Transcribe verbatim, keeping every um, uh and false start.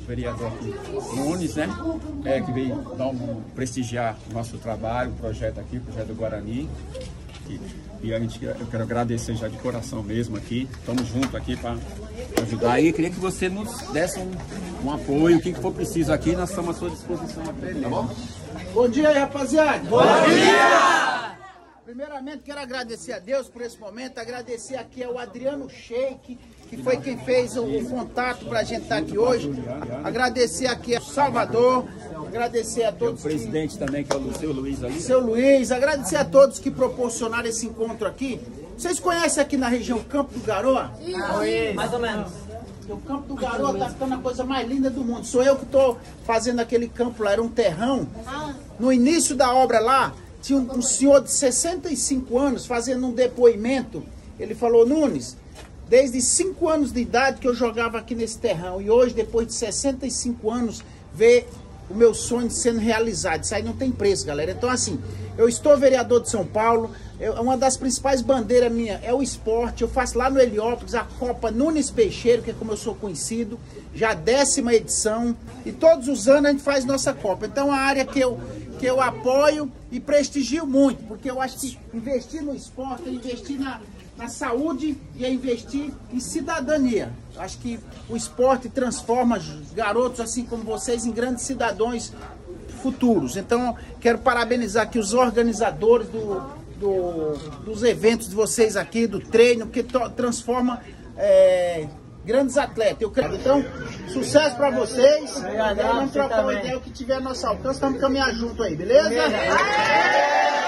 vereador Nunes, né? É, que veio dar um, prestigiar o nosso trabalho, o projeto aqui, o projeto do Guarani. E, e a gente, eu quero agradecer já de coração mesmo aqui. Estamos juntos aqui para ajudar. E queria que você nos desse um, um apoio, o que, que for preciso aqui, nós estamos à sua disposição até tá bom? Bom dia aí, rapaziada! Bom dia! Primeiramente, quero agradecer a Deus por esse momento, agradecer aqui ao Adriano Sheik, que foi quem fez o, o contato para a gente estar aqui hoje. Agradecer aqui ao Salvador, agradecer a todos. O presidente que, também, que é o seu Luiz ali. Seu Luiz, agradecer a todos que proporcionaram esse encontro aqui. Vocês conhecem aqui na região Campo do Garoa? Sim, mais ou menos. O Campo do Garoa está ficando a coisa mais linda do mundo. Sou eu que estou fazendo aquele campo lá, era um terrão. No início da obra lá, tinha um, um senhor de sessenta e cinco anos fazendo um depoimento. Ele falou: Nunes, desde cinco anos de idade que eu jogava aqui nesse terrão. E hoje, depois de sessenta e cinco anos, ver o meu sonho sendo realizado. Isso aí não tem preço, galera. Então, assim, eu estou vereador de São Paulo. Eu, uma das principais bandeiras minha é o esporte. Eu faço lá no Heliópolis a Copa Nunes Peixeiro, que é como eu sou conhecido. Já a décima edição. E todos os anos a gente faz nossa Copa. Então, a área que eu... que eu apoio e prestigio muito, porque eu acho que investir no esporte é investir na, na saúde e é investir em cidadania. Eu acho que o esporte transforma garotos assim como vocês em grandes cidadãos futuros. Então, quero parabenizar aqui os organizadores do, do, dos eventos de vocês aqui, do treino, que transforma... É, grandes atletas, eu creio. Então, sucesso pra vocês. Obrigado, vamos trocar uma ideia, o que tiver a nosso alcance, estamos caminhando junto aí, beleza? Beleza.